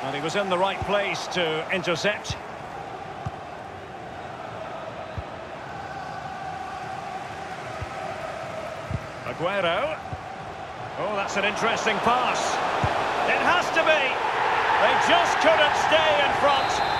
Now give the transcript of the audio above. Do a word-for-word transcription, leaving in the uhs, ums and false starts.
And he was in the right place to intercept. Aguero. Oh, that's an interesting pass. It has to be. They just couldn't stay in front.